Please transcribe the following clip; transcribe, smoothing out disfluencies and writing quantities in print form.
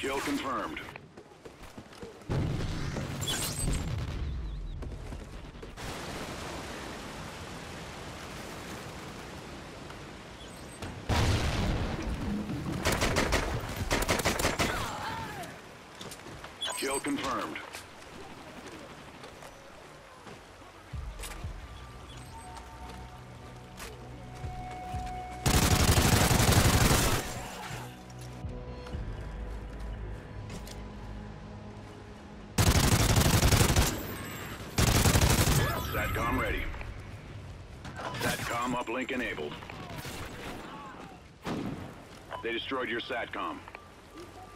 Kill confirmed. Kill confirmed. SATCOM ready. SATCOM uplink enabled. They destroyed your SATCOM.